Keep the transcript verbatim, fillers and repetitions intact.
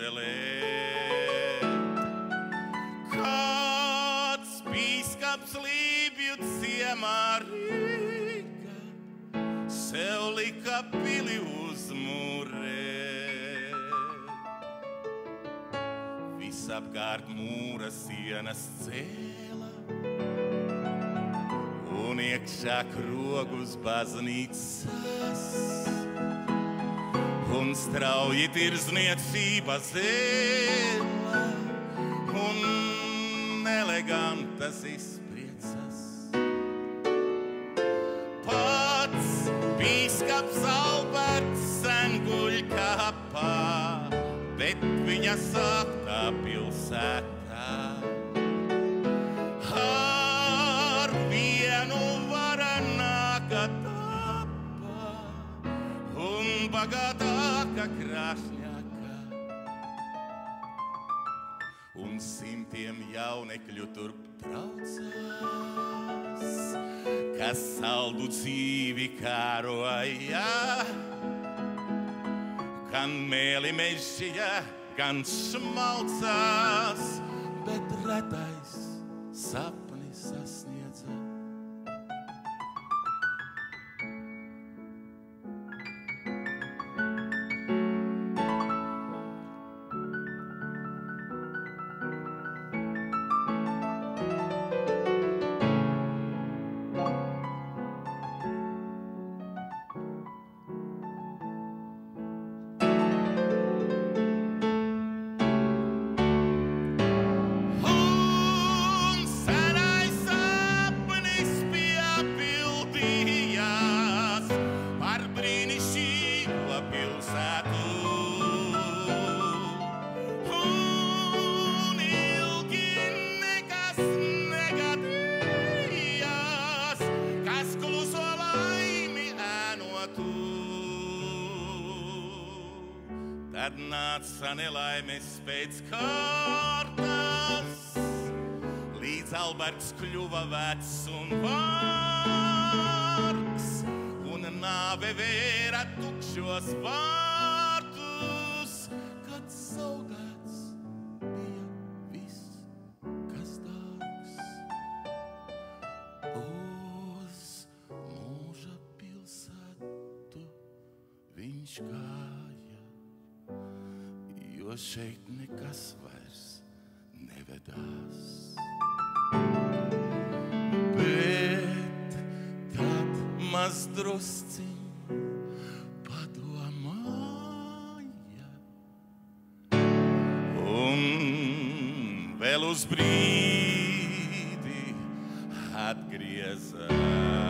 mīlēt. Kāds bīskaps Lībiju ciemā Rīga sev lika pili uzmūrēt. Visapkārt mūra sienas cēla un iekšā krogus baznīcas. Un strauji tirzniecība zēla un elegantas izpriecas. Pats bīskaps Alberts sen guļ kapā, bet viņa sāktā pilsētā ar vienu varenāka tapa un bagātāka krāšņāka. Un simtiem jaunekļu turp traucās, kas saldu dzīvi kāroja, gan mēli mežģīja, gan šmalcās, bet retais sapni sasniedza. Tad nāca nelaimes pēc kārtas, līdz Alberts kļuva vecs un vārgs, un nāve vēra tukšos vārtus, kad zaudēts bija viss, kas dārgs. Uz mūža pilsētu viņš gāja, jo šeit nekas vairs nevedās. Bet tad maz drusciņ padomāja un vēl uz brīdi atgriezās.